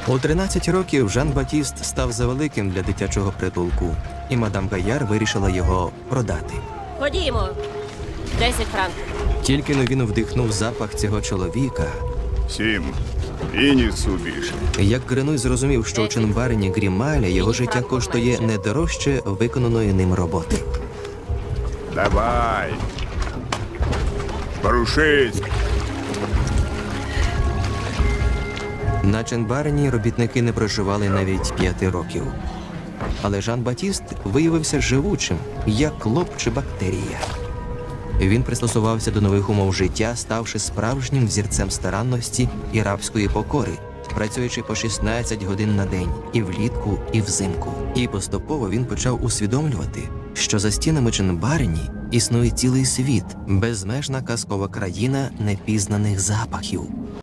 У 13 років Жан-Батіст став завеликим для дитячого притулку, і мадам Гаяр вирішила його продати. Ходімо. 10 франків. Тільки но він вдихнув запах цього чоловіка, 7. І нісу більше. як Гренуй зрозумів, що у Ченбарні Грімаля його життя коштує не дорожче виконаної ним роботи. Давай. Порушись. На Ченбарні робітники не проживали навіть 5 років. Але Жан-Батіст виявився живучим, як клоп чи бактерія. Він пристосувався до нових умов життя, ставши справжнім взірцем старанності і рабської покори, працюючи по 16 годин на день і влітку, і взимку. І поступово він почав усвідомлювати, що за стінами Ченбарні існує цілий світ, безмежна казкова країна непізнаних запахів.